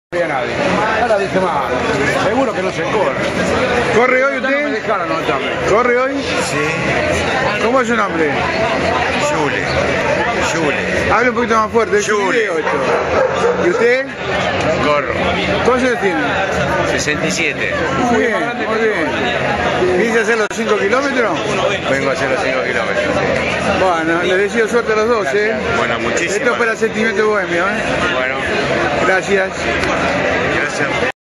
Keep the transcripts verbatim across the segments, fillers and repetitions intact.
a nadie. Ahora dije más, seguro que no se corre. ¿Corre hoy usted? No me dejaron anotarme. ¿Corre hoy? Sí. ¿Cómo es su nombre? Yule. Yule. Hable un poquito más fuerte. Es un video esto. ¿Y usted? Corro. ¿Cuántos años tiene? sesenta y siete. Muy bien, muy bien. ¿Piensa hacer los cinco kilómetros? Vengo a hacer los cinco kilómetros. Sí. Bueno, les deseo suerte a los dos, ¿eh? Bueno, muchísimas. Esto es para el sentimiento bohemio, ¿eh? Bueno. Gracias. Gracias.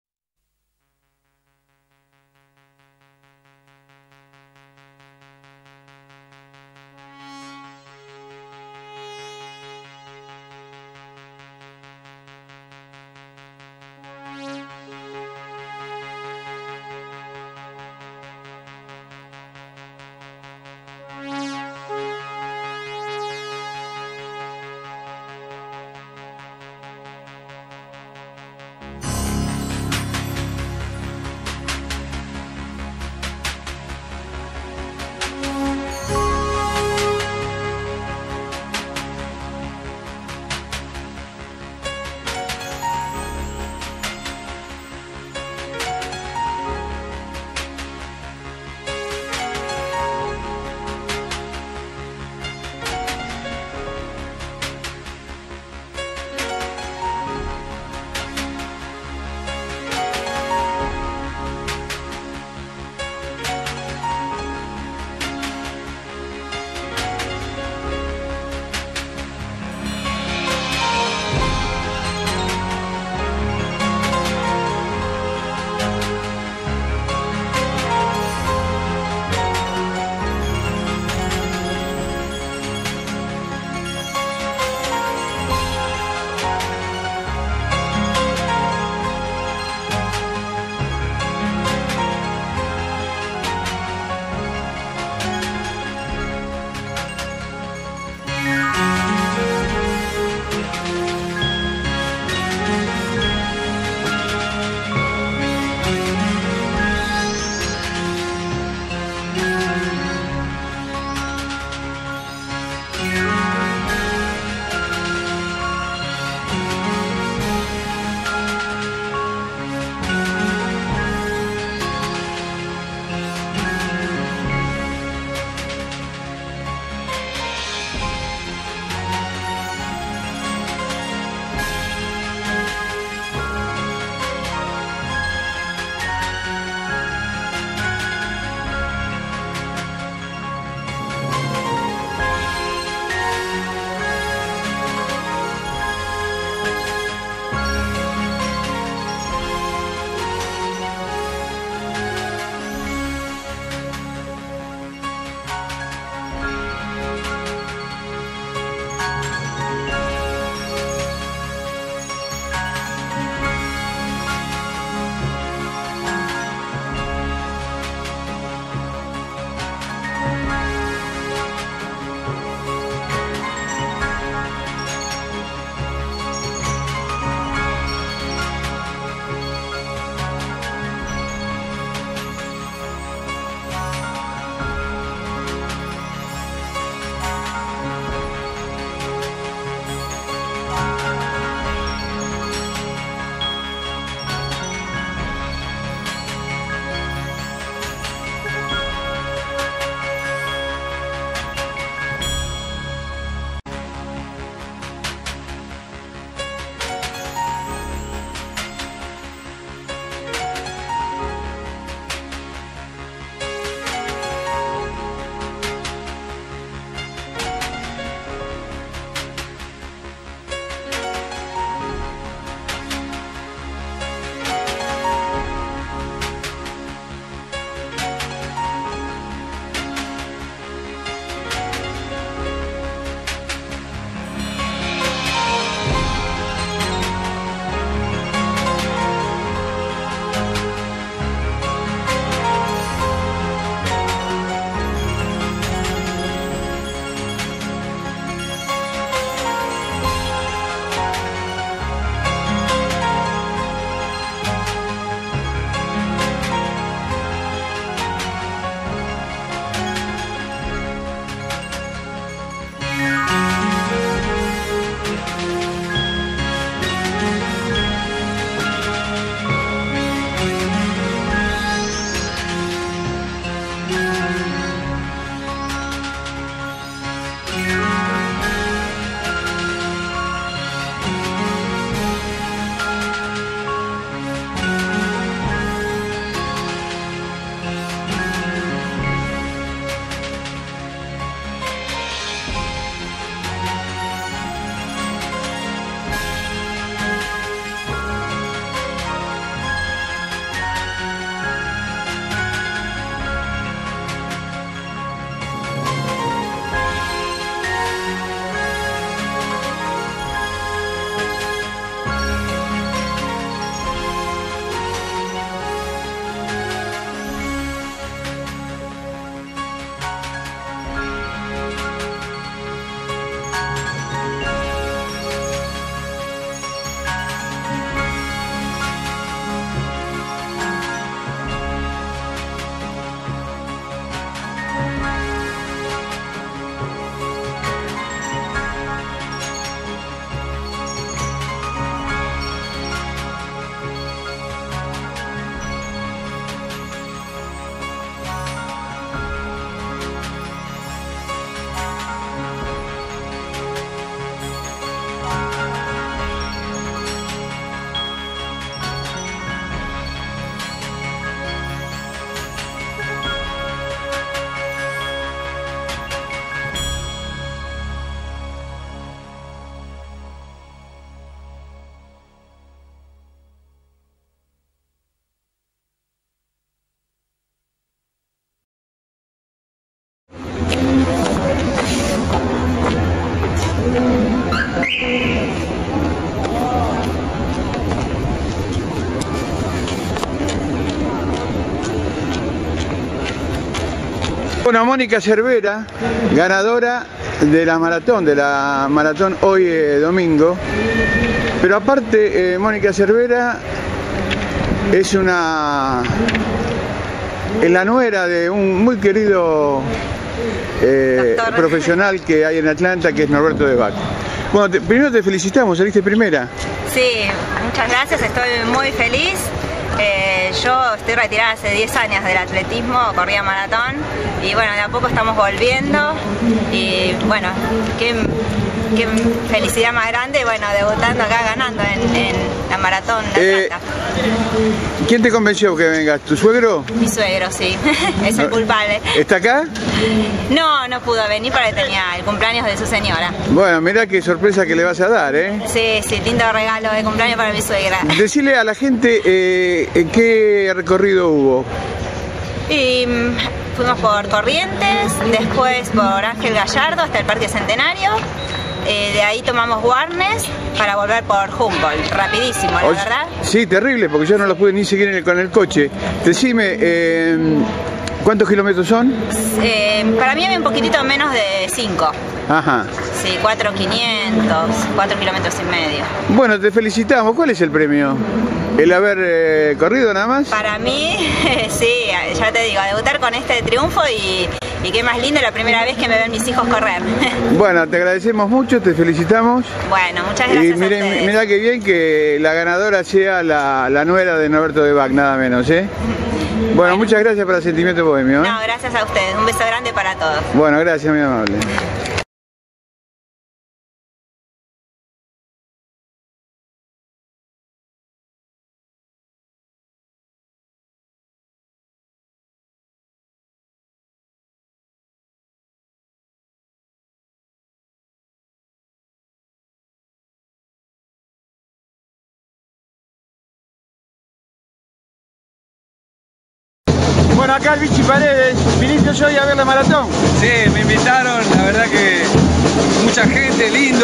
Bueno, Mónica Cervera, ganadora de la maratón, de la maratón hoy eh, domingo. Pero aparte, eh, Mónica Cervera es una... es la nuera de un muy querido eh, profesional que hay en Atlanta, que es Norberto de Bac. Bueno, te, primero te felicitamos, saliste primera. Sí, muchas gracias, estoy muy feliz. Eh, yo estoy retirada hace diez años del atletismo, corría maratón y bueno, de a poco estamos volviendo y bueno, qué, qué felicidad más grande, bueno, debutando acá, ganando en, en la maratón de Atlanta. Eh, ¿Quién te convenció que vengas? ¿Tu suegro? Mi suegro, sí, es el culpable. ¿Está acá? No, no pudo venir porque tenía el cumpleaños de su señora. Bueno, mirá qué sorpresa que le vas a dar, ¿eh? Sí, sí, lindo regalo de cumpleaños para mi suegra. Decile a la gente eh, qué recorrido hubo. Y mm, fuimos por Corrientes, después por Ángel Gallardo hasta el Parque Centenario. Eh, de ahí tomamos Warnes para volver por Humboldt, rapidísimo, la O, verdad. Sí, terrible, porque yo no lo pude ni seguir en el, con el coche. Decime, eh, ¿cuántos kilómetros son? Eh, para mí había un poquitito menos de cinco. Ajá. Sí, cuatro quinientos, cuatro kilómetros y medio. Bueno, te felicitamos. ¿Cuál es el premio? ¿El haber eh, corrido nada más? Para mí, sí, ya te digo, debutar con este triunfo y, y qué más lindo la primera vez que me ven mis hijos correr. Bueno, te agradecemos mucho, te felicitamos. Bueno, muchas gracias. Y miren, a ustedes. mirá qué bien que la ganadora sea la, la nuera de Norberto de Bac, nada menos, ¿eh? Bueno, bueno, muchas gracias por el sentimiento bohemio, ¿eh? No, gracias a ustedes. Un beso grande para todos. Bueno, gracias, muy amable. Bueno, acá el Vichy Paredes, ¿viniste hoy a ver la maratón? Sí, me invitaron, la verdad que mucha gente, lindo,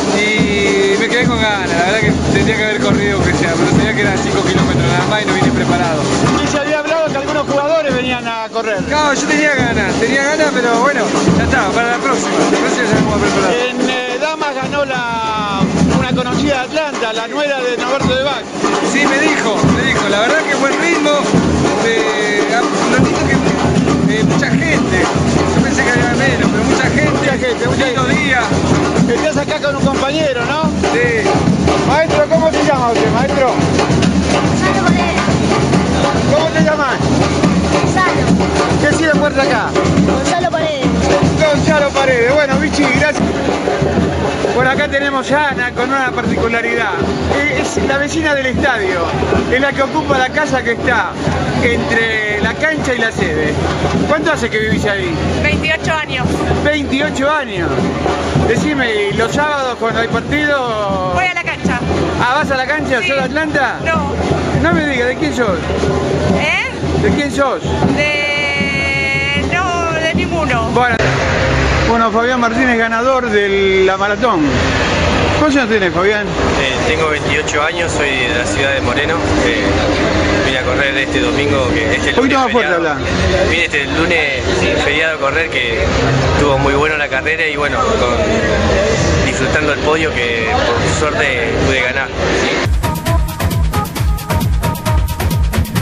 y me quedé con ganas, la verdad que tendría que haber corrido que sea, pero sabía que eran cinco kilómetros nada más y no vine preparado. Y se había hablado que algunos jugadores venían a correr. No, yo tenía ganas, tenía ganas, pero bueno, ya está, para la próxima, la próxima ya vamos a preparar. En eh, Damas ganó la, una conocida de Atlanta, la nuera de Norberto de Bac. Sí, me dijo, me dijo, la verdad que buen ritmo, eh, lo lindo que eh, mucha gente, yo pensé que había menos, pero mucha gente, Mucha gente, mucha lindo gente. día. Estás acá con un compañero, ¿no? Sí. Maestro, ¿cómo se llama usted, maestro? Gonzalo Paredes. ¿Cómo te llamas? Gonzalo. ¿Qué hacía fuerza acá? Gonzalo Paredes. Gonzalo Paredes. Bueno, Vichy, gracias. Bueno, acá tenemos a Ana con una particularidad. Es la vecina del estadio, es la que ocupa la casa que está entre la cancha y la sede. ¿Cuánto hace que vivís ahí? veintiocho años. veintiocho años. Decime, ¿y los sábados cuando hay partido? Voy a la cancha. Ah, ¿vas a la cancha? Sí. ¿Sos de Atlanta? No. No me digas, ¿de quién sos? ¿Eh? ¿De quién sos? De... no, de ninguno. Bueno, bueno, Fabián Martínez, ganador de la maratón. ¿Cuántos años tenés, Fabián? Eh, tengo veintiocho años, soy de la ciudad de Moreno. Eh, vine a correr este domingo, que este Un poquito lunes más fuerte, feriado. habla. Vine este lunes feriado a correr, que estuvo muy bueno la carrera y bueno, con, disfrutando el podio que por suerte pude ganar.